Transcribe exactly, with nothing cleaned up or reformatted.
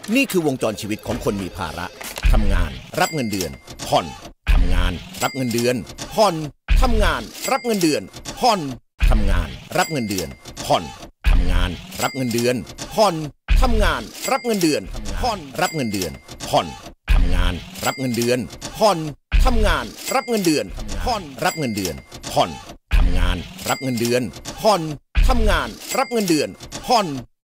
นี่คือวงจรชีวิตของคนมีภาระทำงานรับเงินเดือนผ่อนทำงานรับเงินเดือนผ่อนทำงานรับเงินเดือนผ่อนทำงานรับเงินเดือนผ่อนทำงานรับเงินเดือนผ่อนทำงานรับเงินเดือนผ่อนรับเงินเดือนผ่อนทำงานรับเงินเดือนผ่อนทำงานรับเงินเดือนผ่อนรับเงินเดือนผ่อนทำงานรับเงินเดือนผ่อนทำงานรับเงินเดือนผ่อน